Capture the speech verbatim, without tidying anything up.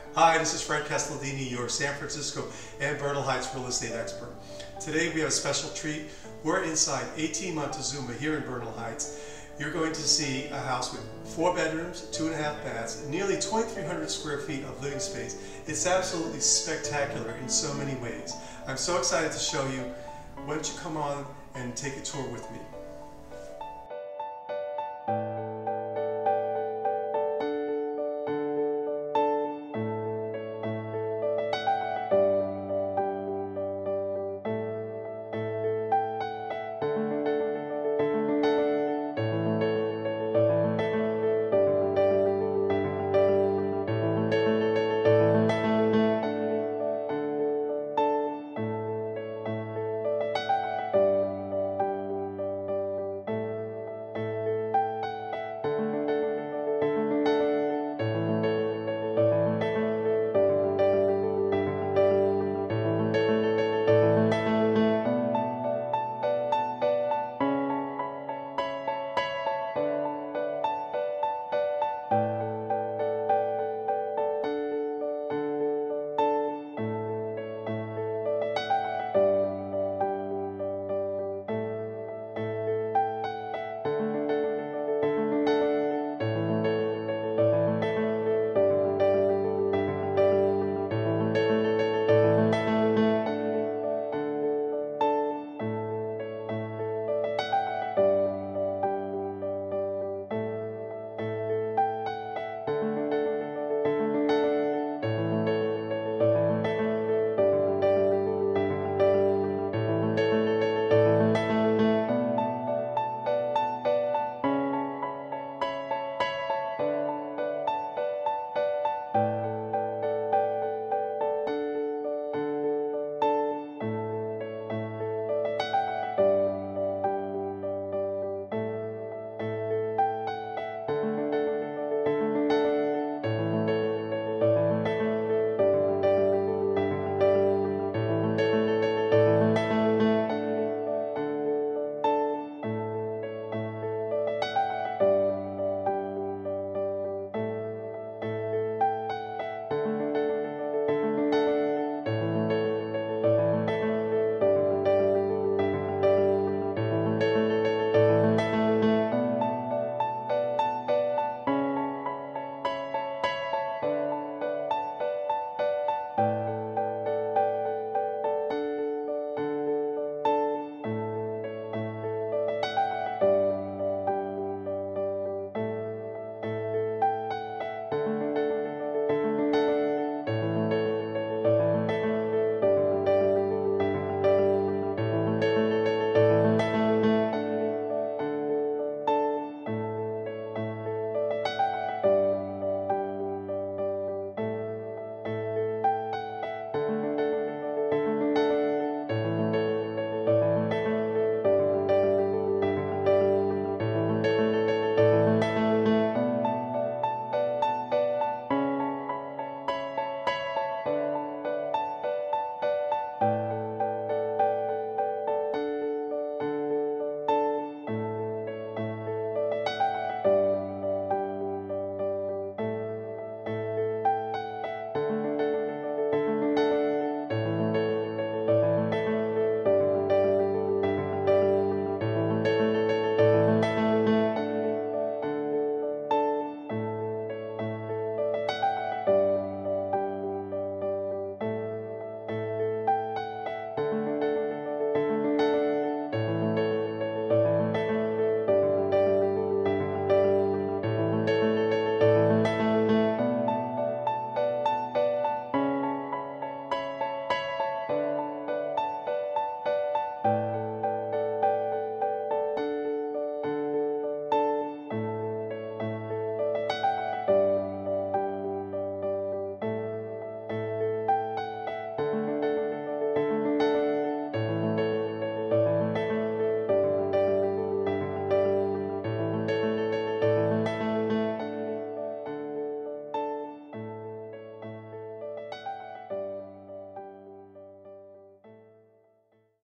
Hi, this is Fred Castellini, your San Francisco and Bernal Heights real estate expert. Today we have a special treat. We're inside eighteen Montezuma here in Bernal Heights. You're going to see a house with four bedrooms, two and a half baths, nearly twenty-three hundred square feet of living space. It's absolutely spectacular in so many ways. I'm so excited to show you. Why don't you come on and take a tour with me?